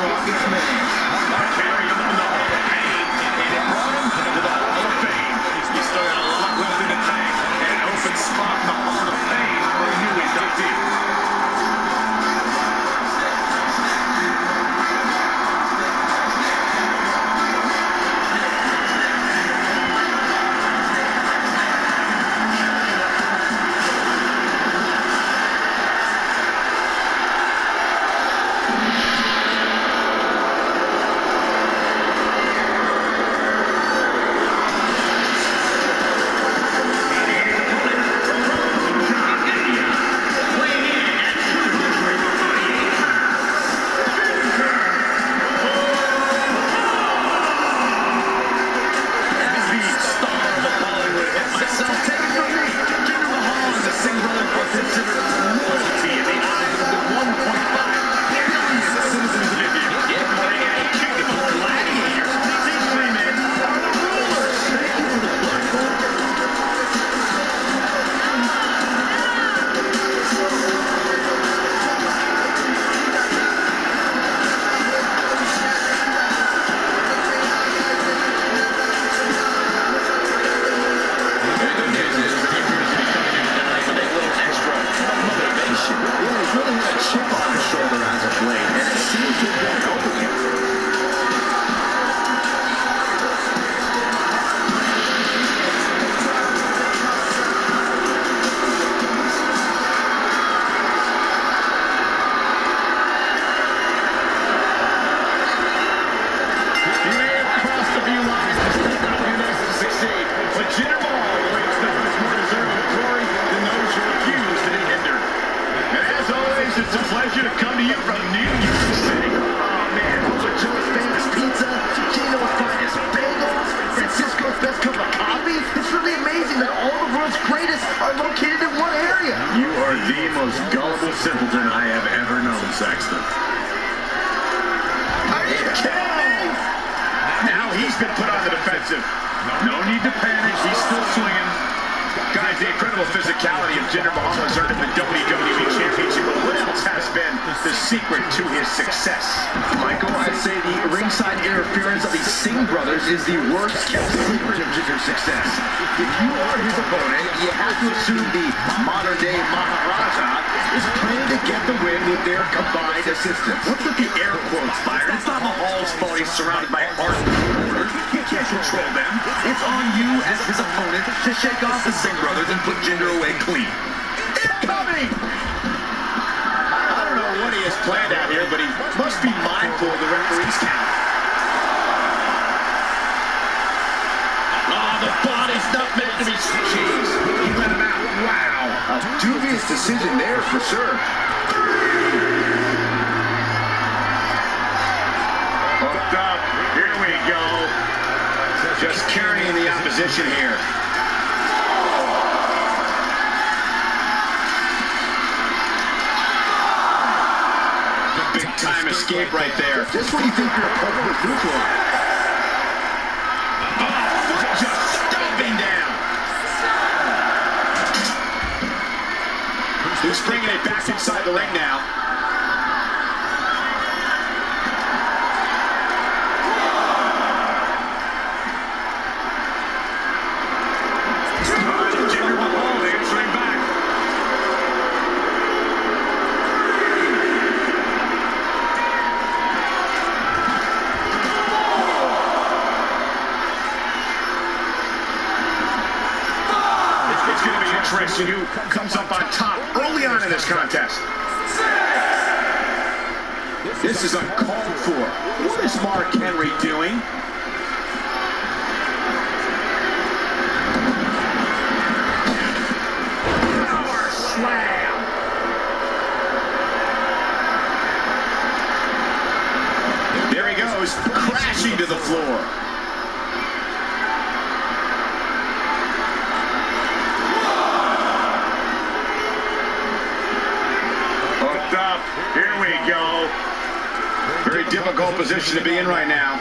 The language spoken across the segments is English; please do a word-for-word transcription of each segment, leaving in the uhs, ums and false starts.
strongest man. Carry him in the Hall of Pain, and it brought him to the Hall of Fame. He's still got a lot left in the tank, and an open spot in the Hall of Fame for a new inductee. It's a pleasure to come to you from New York City. Oh, man. Homer Joe's famous pizza, Gino's finest bagels, Francisco's best cup of coffee. It's really amazing that all the world's greatest are located in one area. You are the most gullible simpleton I have ever known, Saxton. Are you kidding me? Now he's been put on the defensive. No need to panic. He's still swinging. Guys, the incredible physicality of Jinder Mahal has earned him the W W E Championship. But what else has been the secret to his success? Michael, I'd say the ringside interference of the Singh brothers is the worst kept secret of Jinder's success. If you are his opponent, you have to assume the modern-day Maharaja is planning to get the win with their combined assistance. What's with the air quotes, Byron? It's not Mahal's fault he's surrounded by ardent supporters. You can't control them. It's on you as his opponent to shake off the Singh brothers and put Jinder away clean. Incoming! I don't know what he has planned out here, but he must be mindful of the referee's count. Oh, the body's not meant to be... Jeez, he let him out. Wow. A dubious decision there for sure. Hooked up. Here we go. Just carrying the opposition here. Big time escape right there. Just when you think your opponent was neutralized. Oh, foot just stomping down. He's bringing it back inside the ring now. Jinder Mahal answering back. It's going to be interesting who comes up on top early on in this contest. This is uncalled for. What is Mark Henry doing? Power slam. There he goes, crashing to the floor. Up. Here we go. Very difficult position to be in right now.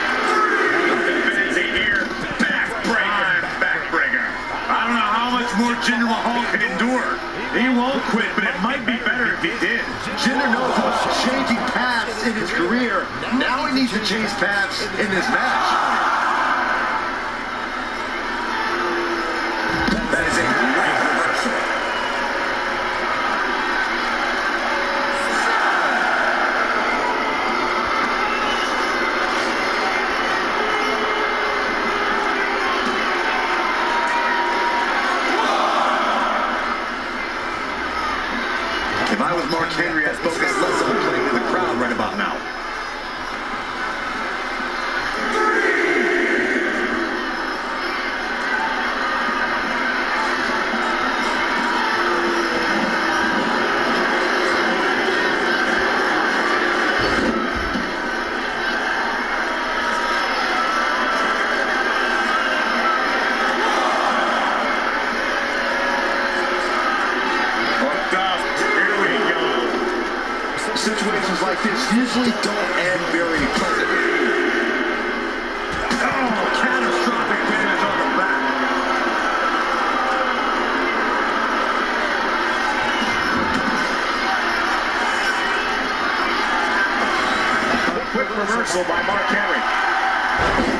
Busy here. Backbreaker. Backbreaker. I don't know how much more Jinder Mahal can endure. He won't quit, but it might be better if he did. Jinder knows about changing paths in his career. Now he needs to change paths in this match. That is a great reversal. If I was Mark Henry, I'd focus less on playing to the crowd right about now. Situations like this usually don't end very pleasantly. Oh, catastrophic damage on the back. A quick reversal by Mark Henry.